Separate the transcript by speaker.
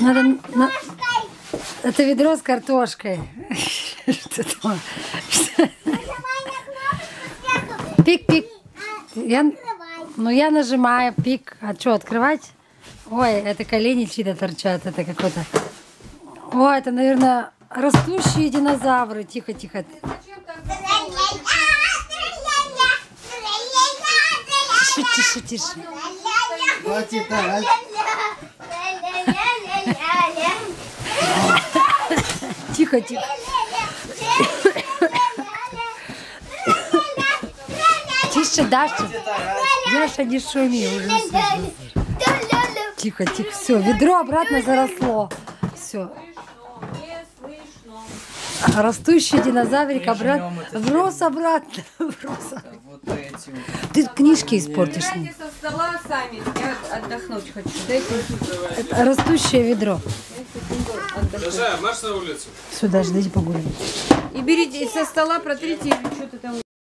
Speaker 1: Это ведро с картошкой. Пик-пик. Я нажимаю пик. А что, открывать? Ой, это колени чьи-то торчат. Это какой-то... Ой, это, наверное, растущие динозавры. Тихо, тихо. Тише, тише, тише. Тихо, тихо. Тише, Даша. Яша, не шуми, уже слышно. Тихо, тихо. Все, ведро обратно заросло. Все. Растущий динозаврик обратно. Врос обратно. Ты книжки испортишь.
Speaker 2: Убирайте со стола сами. Я отдохнуть хочу.
Speaker 1: Это растущее ведро.
Speaker 3: Даша, марш на улицу.
Speaker 1: Сюда, ждите, погуляем.
Speaker 2: И берите со стола, протрите, или что-то там